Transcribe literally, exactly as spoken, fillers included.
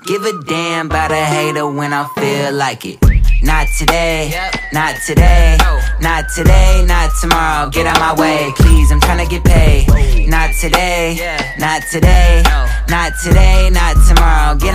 Give a damn about a hater when I feel like it. Not today, not today, not today, not tomorrow. Get out my way, please, I'm tryna get paid. Not today, not today, not today, not tomorrow. Get